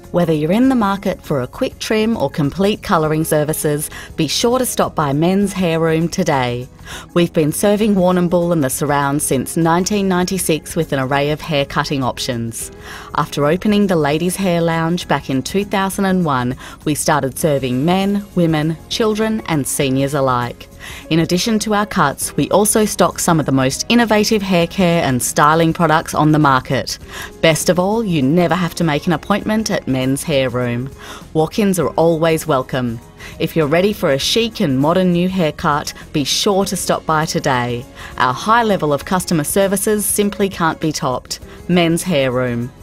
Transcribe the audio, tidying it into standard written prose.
Whether you're in the market for a quick trim or complete colouring services, be sure to stop by Men's Hair Room today. We've been serving Warrnambool and the surrounds since 1996 with an array of hair cutting options. After opening the Ladies' Hair Lounge back in 2001, we started serving men, women, children and seniors alike. In addition to our cuts, we also stock some of the most innovative hair care and styling products on the market. Best of all, you never have to make an appointment at Men's Hair Room. Walk-ins are always welcome. If you're ready for a chic and modern new haircut, be sure to stop by today. Our high level of customer services simply can't be topped. Men's Hair Room.